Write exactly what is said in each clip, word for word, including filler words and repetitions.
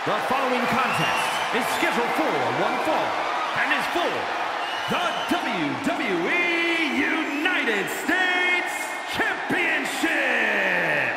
The following contest is scheduled for one fall and is for the W W E United States Championship.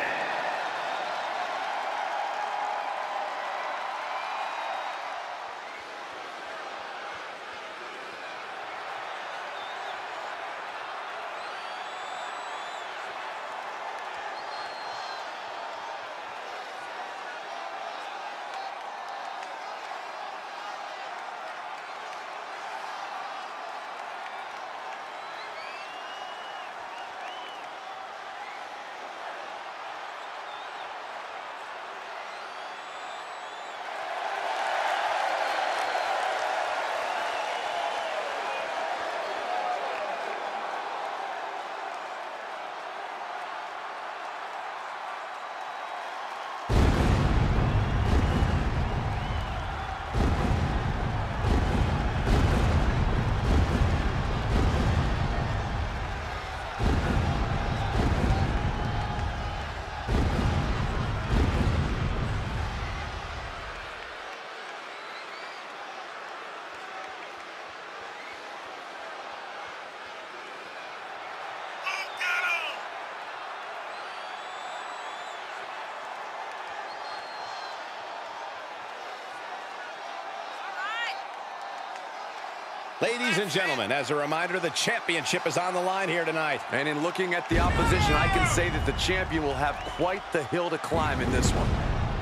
Ladies and gentlemen, as a reminder, the championship is on the line here tonight. And in looking at the opposition, I can say that the champion will have quite the hill to climb in this one.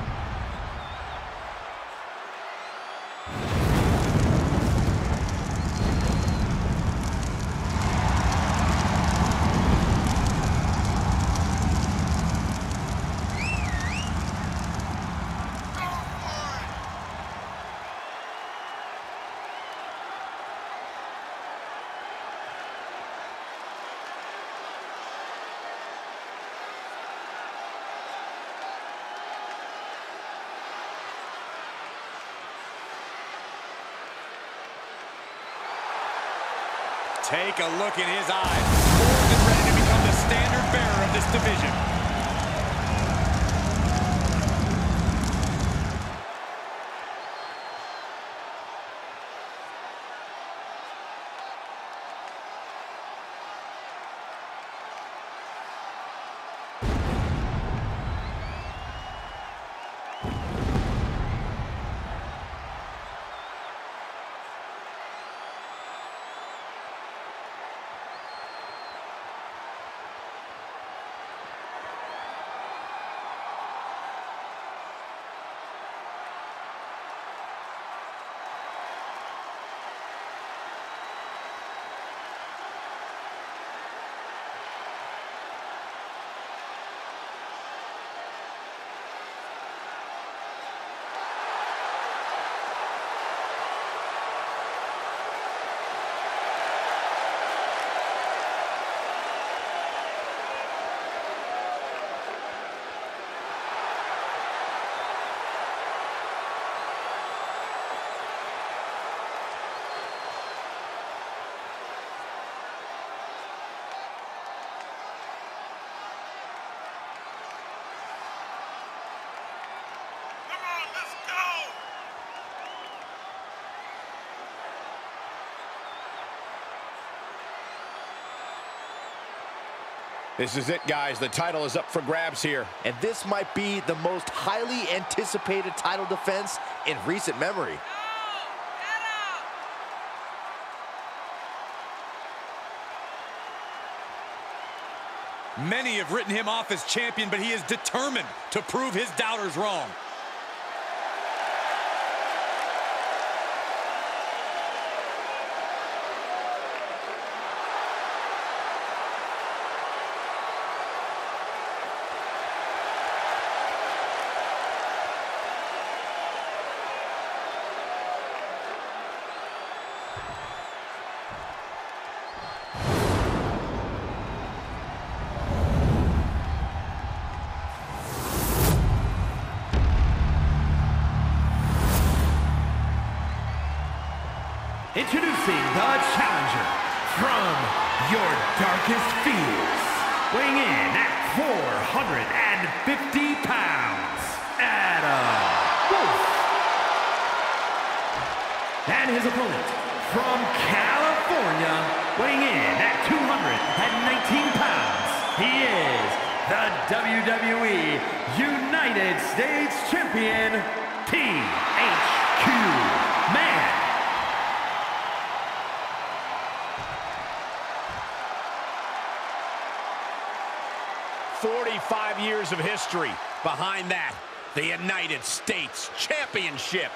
Take a look in his eyes. More than ready to become the standard bearer of this division. This is it, guys. The title is up for grabs here. And this might be the most highly anticipated title defense in recent memory. Many have written him off as champion, but he is determined to prove his doubters wrong. Introducing the challenger from your darkest fears, weighing in at four hundred fifty pounds, Adam Wolf. And his opponent, from California, weighing in at two hundred nineteen pounds, he is the W W E United States Champion, T H Q Man. forty-five years of history behind that, the United States Championship.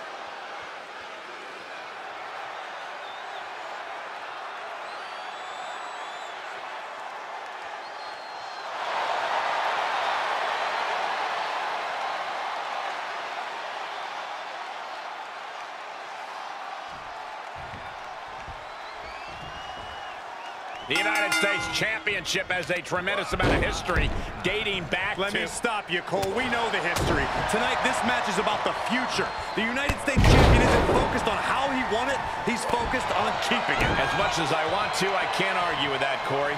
The United States Championship has a tremendous amount of history dating back Let to... me stop you, Cole. We know the history. Tonight, this match is about the future. The United States Champion isn't focused on how he won it. He's focused on keeping it. As much as I want to, I can't argue with that, Corey.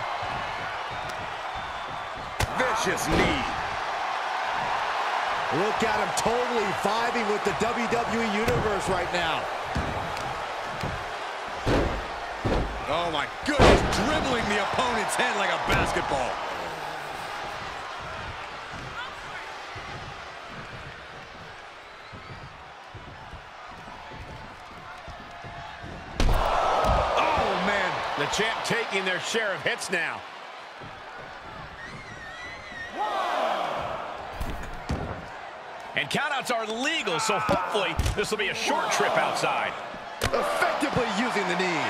Vicious knee. Look at him totally vibing with the W W E Universe right now. Oh my goodness, dribbling the opponent's head like a basketball. Oh man, the champ taking their share of hits now. And countouts are legal, so hopefully this will be a short trip outside. Effectively using the knee.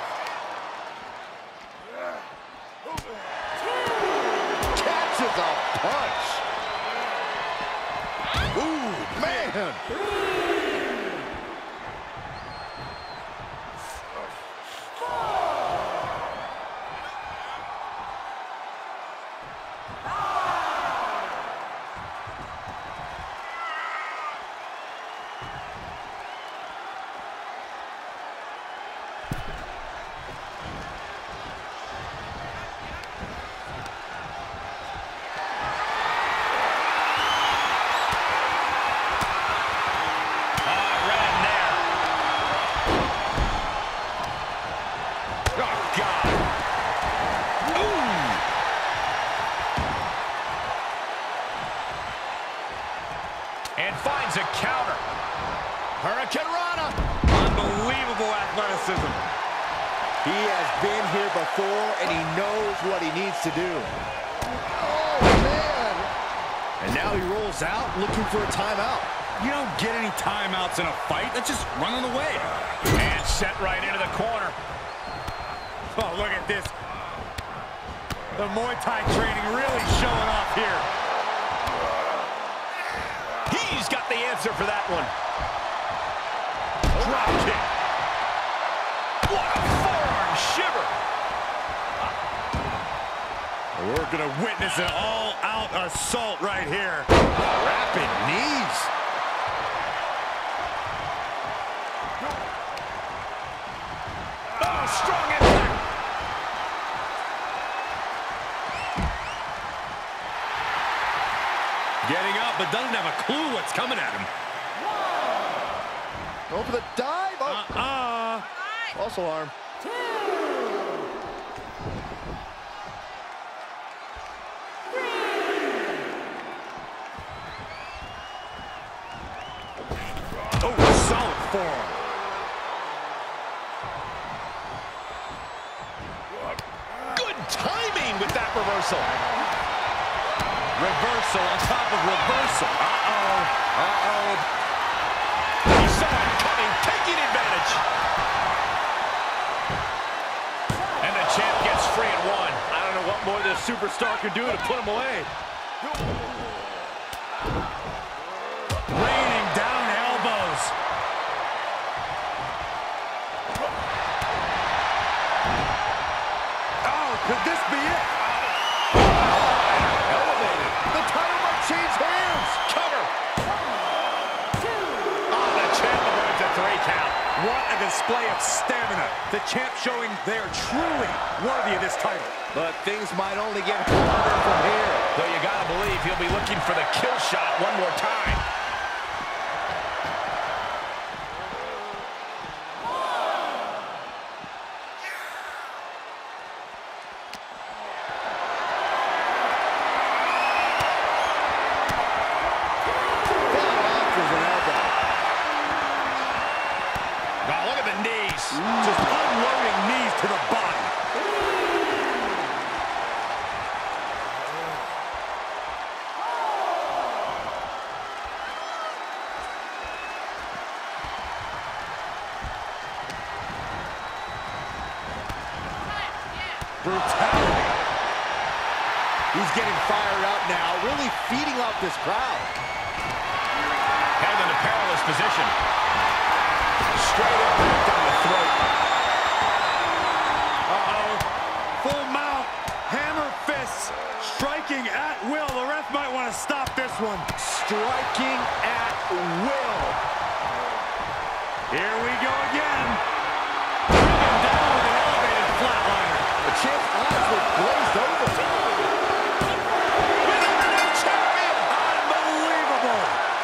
Catches a punch. Ooh, man. And finds a counter. Hurricane Rana. Unbelievable athleticism. He has been here before, and he knows what he needs to do. Oh, man. And now he rolls out, looking for a timeout. You don't get any timeouts in a fight. That's just running away. And set right into the corner. Oh, look at this. The Muay Thai training really showing off here. He's got the answer for that one. Drop kick. What a forearm shiver. We're going to witness an all-out assault right here. Rapid knees. Oh, strong impact. Getting up, but doesn't have a clue what's coming at him. Go for the dive. Oh. Uh-uh. Also arm. Oh, solid forearm. Good timing with that reversal. Reversal on top of reversal. Uh-oh. Uh-oh. He saw it coming, taking advantage. And the champ gets free at one. I don't know what more this superstar can do to put him away. Raining down elbows. Oh, could this be it? Elevated. The title might change hands. Cover. Oh, the champ avoids a three count. What a display of stamina. The champ showing they are truly worthy of this title. But things might only get harder from here. Though you gotta believe he'll be looking for the kill shot one more time. just unloading knees to the body. Brutality. He's getting fired up now, really feeding off this crowd. Held in a perilous position. Straight impact on the throat. Uh-oh. Full mount. Hammer fists. Striking at will. The ref might want to stop this one. Striking at will. Here we go again. Bring him down with an elevated flatliner. The champ's eyes were glazed over. Unbelievable.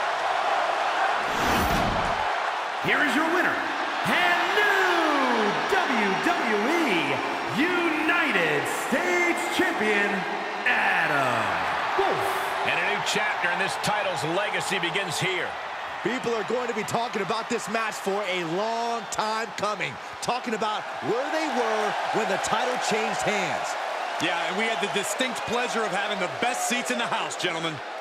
Here is your winner, and new W W E United States Champion, Adam Wolf. And a new chapter in this title's legacy begins here. People are going to be talking about this match for a long time coming. Talking about where they were when the title changed hands. Yeah, and we had the distinct pleasure of having the best seats in the house, gentlemen.